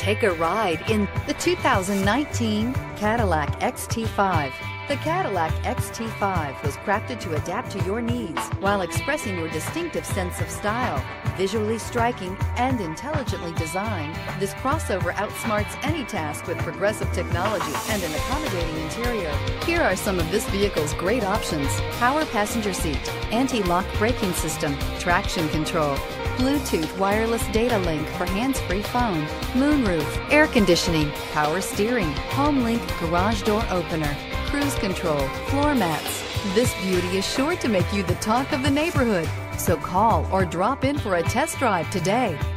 Take a ride in the 2019 Cadillac XT5. The Cadillac XT5 was crafted to adapt to your needs while expressing your distinctive sense of style. Visually striking and intelligently designed, this crossover outsmarts any task with progressive technology and an accommodating interior. Here are some of this vehicle's great options: power passenger seat, anti-lock braking system, traction control, Bluetooth wireless data link for hands-free phone, moonroof, air conditioning, power steering, home link garage door opener, cruise control, floor mats. This beauty is sure to make you the talk of the neighborhood. So call or drop in for a test drive today.